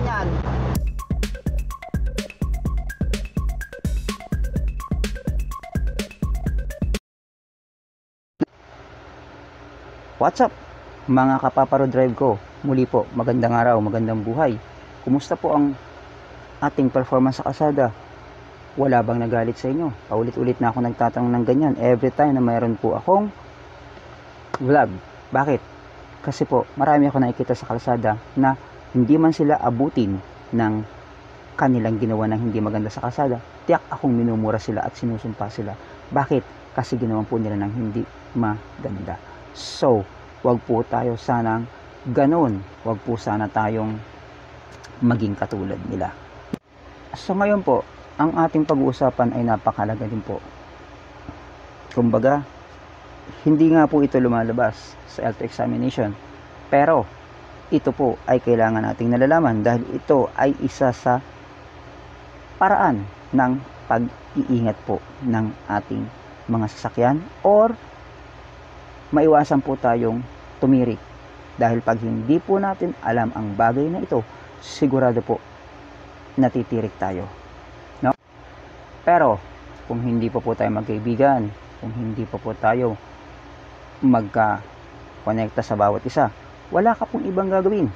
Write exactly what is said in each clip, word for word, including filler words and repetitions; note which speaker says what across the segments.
Speaker 1: yan. What's up mga kapaparo drive ko? Muli po, magandang araw, magandang buhay. Kumusta po ang ating performance sa kalsada? Wala bang nagalit sa inyo? Paulit-ulit na ako nagtatanong ng ganyan every time na mayroon po akong vlog. Bakit? Kasi po, marami ako nakikita sa kalsada na hindi man sila abutin ng kanilang ginawa ng hindi maganda sa kalsada. Tiyak akong minumura sila at sinusumpa sila. Bakit? Kasi ginawa po nila ng hindi maganda. So, wag po tayo sanang ganun. Wag po sana tayong maging katulad nila. So ngayon po, ang ating pag-uusapan ay napakalaga din po. Kumbaga, hindi nga po ito lumalabas sa L two examination. Pero, ito po ay kailangan nating nalalaman dahil ito ay isa sa paraan ng pag-iingat po ng ating mga sasakyan or maiwasan po tayong tumirik. Dahil pag hindi po natin alam ang bagay na ito, sigurado po natitirik tayo. No? Pero, kung hindi po po tayo magkaibigan, kung hindi po po tayo magka-connecta sa bawat isa, wala ka pong ibang gagawin.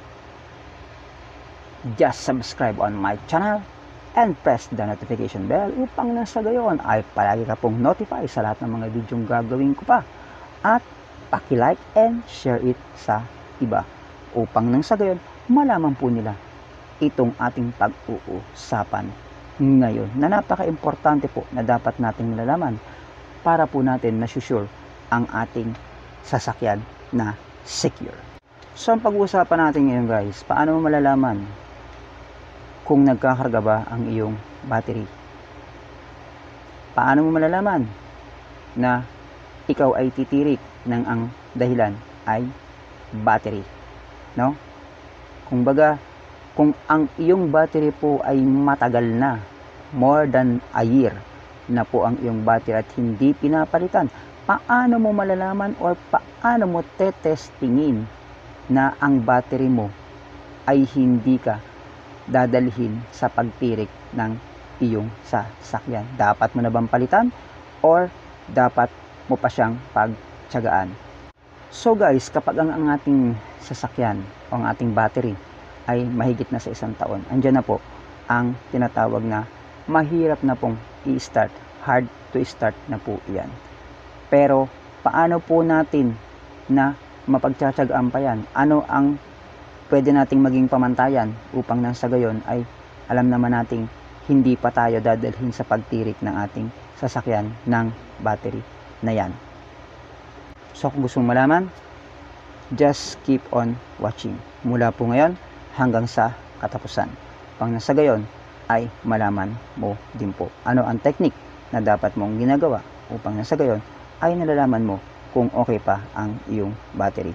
Speaker 1: Just subscribe on my channel and press the notification bell upang nasa gayon ay palagi ka pong notify sa lahat ng mga videong gagawin ko pa. At paki-like and share it sa iba upang nang sa gayon malaman po nila itong ating pag-uusapan ngayon na napaka-importante po na dapat nating nalalaman para po natin ma-sure ang ating sasakyan na secure. So ang pag-uusapan natin ngayon guys, paano mo malalaman kung nagkakarga ba ang iyong battery? Paano mo malalaman na ikaw ay titirik ng ang dahilan ay battery? No? Kung baga, kung ang iyong battery po ay matagal na, more than a year na po ang iyong battery at hindi pinapalitan, paano mo malalaman or paano mo tetestingin na ang battery mo ay hindi ka dadalhin sa pagtirik ng iyong sasakyan? Dapat mo na bang palitan or dapat mo pa siyang pagtiyagaan? So guys, kapag ang, ang ating sasakyan o ang ating battery ay mahigit na sa isang taon, andyan na po ang tinatawag na mahirap na pong i-start, hard to start na po iyan. Pero paano po natin na mapagtsatsagaan pa yan? Ano ang pwede nating maging pamantayan upang nang sa gayon ay alam naman nating hindi pa tayo dadalhin sa pagtirik ng ating sasakyan ng battery na yan? So kung gusto mong malaman, just keep on watching mula po ngayon hanggang sa katapusan. Pang nasa gayon ay malaman mo din po ano ang technique na dapat mong ginagawa upang nasa gayon ay nalalaman mo kung okay pa ang iyong battery.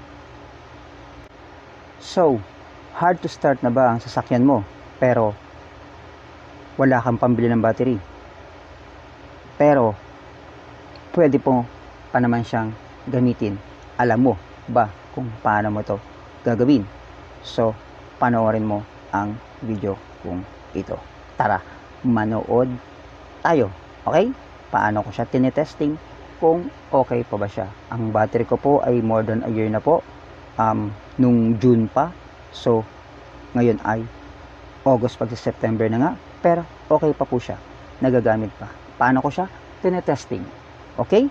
Speaker 1: So, hard to start na ba ang sasakyan mo pero wala kang pambili ng battery? Pero pwede po pa naman siyang gamitin. Alam mo ba kung paano mo to gagawin? So, panoorin mo ang video kung ito. Tara, manood tayo. Okay? Paano ko siya tinetesting kung okay pa ba siya? Ang battery ko po ay more than a year na po. Um, nung June pa. So, ngayon ay August pag September na nga. Pero okay pa po siya. Nagagamit pa. Paano ko siya tinetesting? Okay?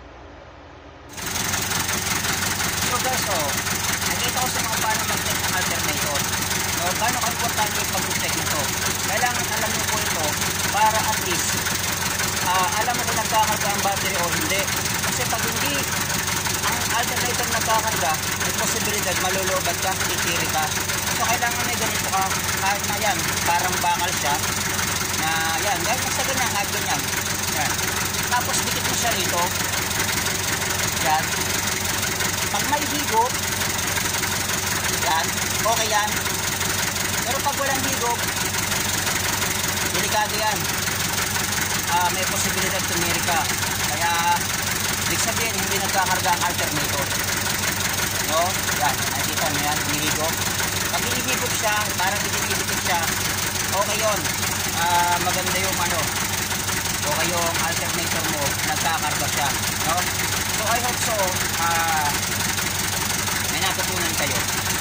Speaker 2: So guys, oh, nakita ko sa mga paano mag-check ng alternator. No, paano ka-importante yung pag-check nito? Kailangan alam mo po ito para at least uh, alam mo kung nagkakarga ang battery o hindi. Kasi pag hindi ang alternator nagkakarga, may posibilidad malulubat ka, titiri ka. So kailangan may ganito ka, kahit na yan, parang bakal siya. Na yan, yan, sa ganyan, kahit ganyan. Yan. Tapos dikit mo siya rito. Yan. Pag may higop, yan, okay yan. Pero pag walang higop, delikado yan. Uh, may posibilidad tumiri ka. Kaya, ibig sabihin, hindi nagkakarga ang alternator. No? Yan, nakikita mo yan, hinihigop. Pag hinihigop siya, parang hinihigop siya, maganda yung ano, o kayong alternator mo, nagkakarga siya, no? So I hope so, ah, may natutunan kayo.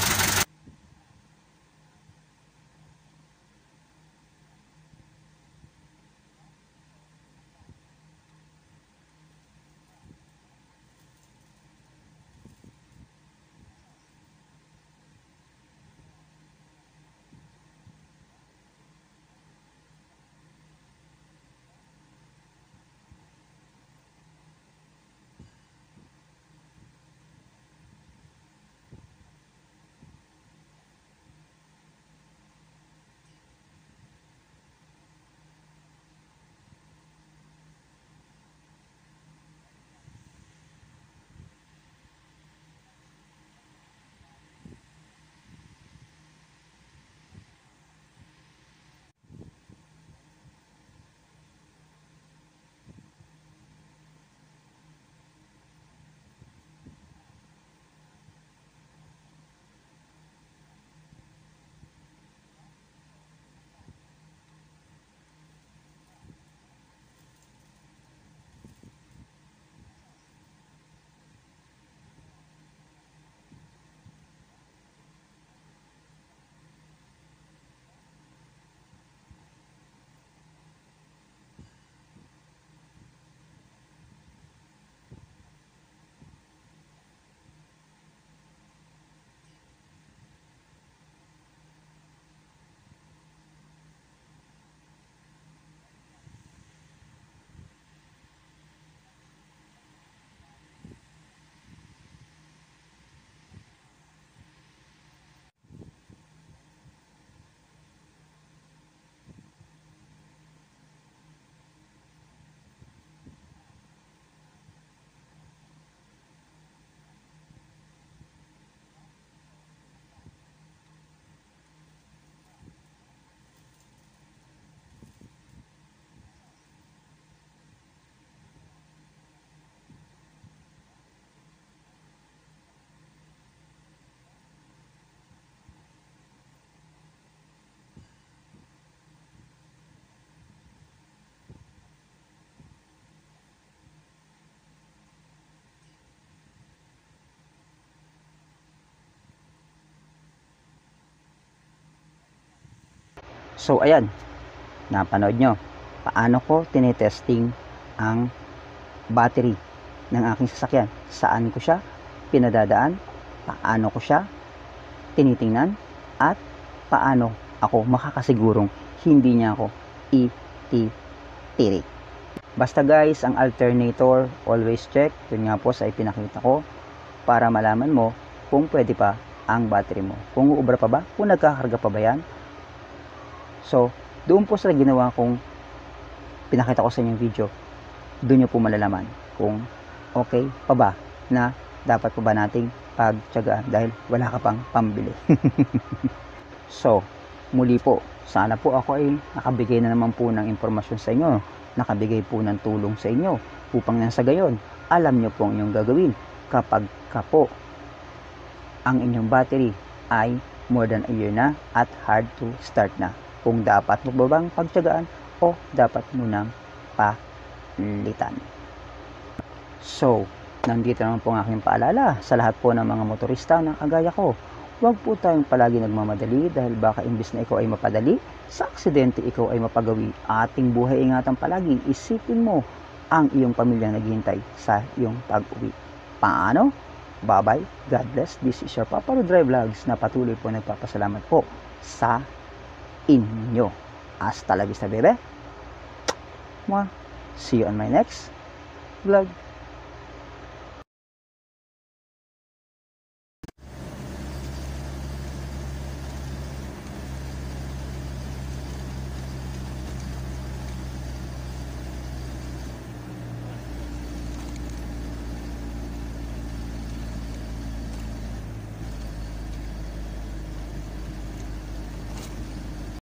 Speaker 1: So ayan, napanood nyo paano ko tinetesting ang battery ng aking sasakyan, saan ko siya pinadadaan, paano ko siya tinitingnan, at paano ako makakasigurong hindi niya ako ititirik. Basta guys, ang alternator always check. Yun nga po sa ipinakita ko para malaman mo kung pwede pa ang battery mo, kung uubra pa ba, kung nagkakarga pa ba yan. So, doon po sa ginawa kong pinakita ko sa inyong video, doon nyo po malalaman kung okay pa ba na dapat pa ba nating pagtiyagaan dahil wala ka pang pambili. So, muli po, sana po ako ay nakabigay na naman po ng impormasyon sa inyo, nakabigay po ng tulong sa inyo upang nang sa gayon, alam nyo po ang inyong gagawin kapag ka po ang inyong battery ay more than a year na at hard to start na. Kung dapat mo ba bang pagtiyagaan o dapat mo nang palitan. So, nandito naman po ang aking paalala sa lahat po ng mga motorista na kagaya ko. Huwag po tayong palagi nagmamadali dahil baka imbis na ikaw ay mapadali, sa aksidente ikaw ay mapagawi. Ating buhay ingatan palagi, isipin mo ang iyong pamilyang naghihintay sa iyong pag-uwi. Paano? Bye-bye. God bless. This is your Papa Rodrive Vlogs na patuloy po nagpapasalamat po sa inyo. Hasta la vista, bebe. Mwah. See you on my next vlog.